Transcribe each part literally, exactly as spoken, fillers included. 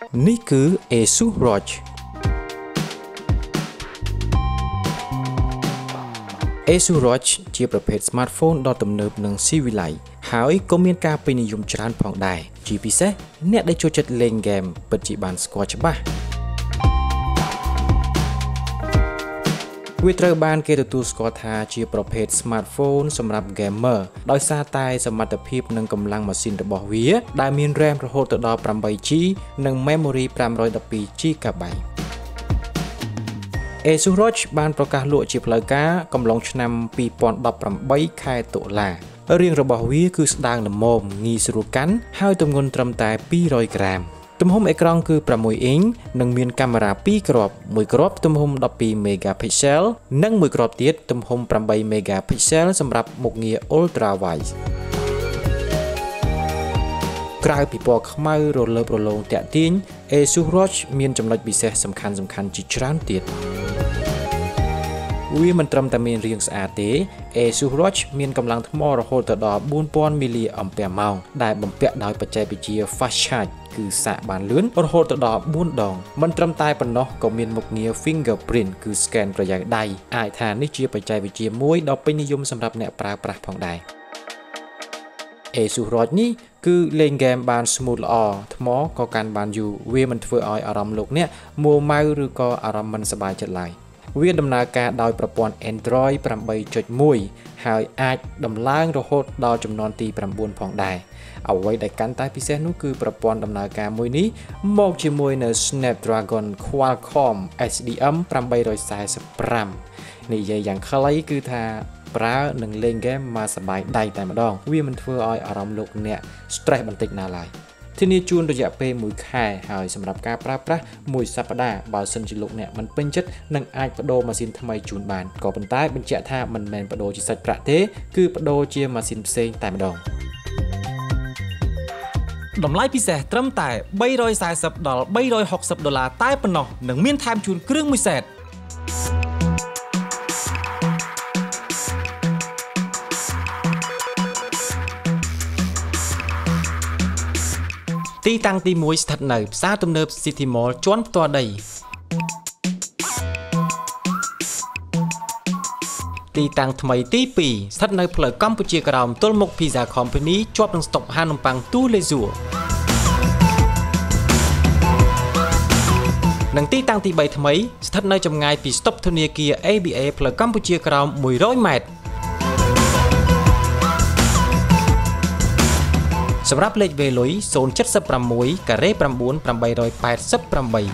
នេះគឺ Asus ROG Asus ROG ជាប្រភេទ smartphone ដ៏ទំនើបនិងស៊ីវិល័យហើយក៏មានការពេញនិយមច្រើនផងដែរជាពិសេសអ្នកដែលចូលចិត្តលេងហ្គេមពិតជាបានស្គាល់ច្បាស់វាត្រូវបានគេទទួលស្គាល់ថាជាប្រភេទ smartphone សម្រាប់ gamer ដោយសារតែសមត្ថភាពនិងកម្លាំងម៉ាស៊ីនរបស់វាដែលមាន RAM រហូតដល់ eight G និង Memory five twelve G B Asus ROG បានប្រកាសលក់ជាផ្លូវការកំឡុងឆ្នាំtwenty eighteenខែតុលារាងរបស់វាគឺស្ដើងល្មមងាយស្រួលកាន់ហើយទម្ងន់ត្រឹមតែtwo hundredក្រាមទំហំអេក្រង់គឺsixអ៊ីននិងមានកាមេរ៉ាtwoគ្រាប់មួយគ្រាប់ទំហំtwelve megapixel និងមួយគ្រាប់ទៀតទំហំeight megapixel សម្រាប់មុខងារ ultra wide ក្រៅពីពណ៌ខ្មៅរលើបរលោងទាក់ទាញ Asus ROG មានចំណុចពិសេសសំខាន់សំខាន់ជាច្រើនទៀតវាមិនត្រឹមតែមានរាងស្អាតទេ Asus ROG មានកម្លាំងថ្មរហូតដល់four thousand milliampere hour ដែលបំពាក់ដោយបច្ចេកវិទ្យា fast charge គឺសាកបានលឿនរហូតដល់fourដងមិនត្រឹមតែប៉ុណ្ណោះក៏មានមុខងារ fingerprint គឺ scan ប្រយ៉ាងដៃអាចថានេះជាបច្ចេកវិទ្យាមួយដ៏ពេញនិយមសម្រាប់អ្នកប្រើប្រាស់ផងដែរ Asus ROG នេះគឺលេងហ្គេមបាន smooth ល្អថ្មក៏កាន់បានយូរវាមិនធ្វើឲ្យអារម្មណ៍លោកអ្នកមួម៉ៅឬក៏អារម្មណ៍មិនសប្បាយចិត្តឡើយវាដំណើរការដោយប្រព័ន្ធ Android eight point one ហើយអាចដំឡើងរហូតដល់ចំនួនទីnineផងដែរអ្វីដែលកាន់តែពិសេសនោះគឺប្រព័ន្ធដំណើរការមួយនេះមកជាមួយនៅ Snapdragon Qualcomm S D M eight forty-five និយាយយ៉ាងខ្លីគឺថាប្រើនិងលេងហ្គេមមកសប្បាយដៃតែម្ដងវាមិនធ្វើឲ្យអារម្មណ៍លោកអ្នក stress បន្តិចណាឡើយធានាជូនរយៈពេលoneខែហើយសម្រាប់ការប្រើប្រាស់មួយសប្តាហ៍បើសិនជាលោកអ្នកមិនពេញចិត្តនឹងអាចបដូរម៉ាស៊ីនថ្មីជូនបានក៏ប៉ុន្តែបញ្ជាក់ថាមិនមែនបដូរជាសាច់ប្រាក់ទេគឺបដូរជាម៉ាស៊ីនផ្សេងតែម្ដងតម្លៃពិសេសត្រឹមតែthree fortyដល់three sixtyដុល្លារតែប៉ុណ្ណោះនិងមានថែមជូនគ្រឿងមួយសេតទីតាំងទីoneស្ថិតនៅផ្សារទំនើប City Mall ជាន់ផ្ទាល់ដីទីតាំងថ្មីទីtwoស្ថិតនៅផ្លូវកម្ពុជាក្រោមទល់មុខ Pizza Company ជាប់នឹងស្តុកហាងនំប៉័ង Tous les jours និងទីតាំងទីthreeថ្មីស្ថិតនៅចម្ងាយពីស្តុបធនាគារ A B A ផ្លូវកម្ពុជាក្រោមone hundredម៉ែត្រសម្រាប់លេខវេលុយzero seven sixការ៉េnine eight eight eight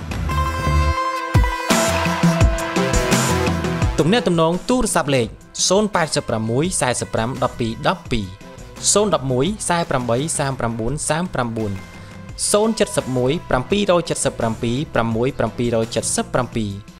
ទំនាក់ទំនងទូរស័ព្ទលេខzero eight six four five one two one two zero one one four eight eight three nine three nine three nine zero seven one seven seven seven two seven seven two six seven seven seven